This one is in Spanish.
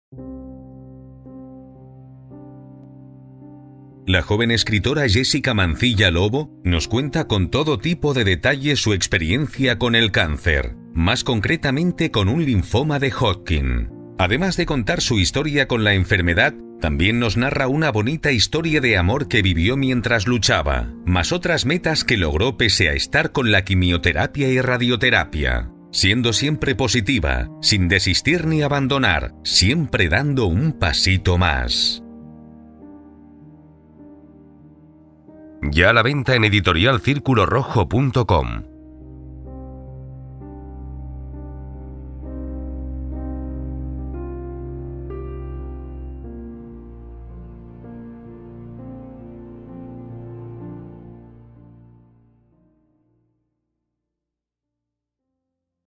La joven escritora Jessica Mancilla Lobo nos cuenta con todo tipo de detalles su experiencia con el cáncer, más concretamente con un linfoma de Hodgkin. Además de contar su historia con la enfermedad, también nos narra una bonita historia de amor que vivió mientras luchaba, más otras metas que logró pese a estar con la quimioterapia y radioterapia, siendo siempre positiva, sin desistir ni abandonar, siempre dando un pasito más. Ya a la venta en editorialcirculorrojo.com.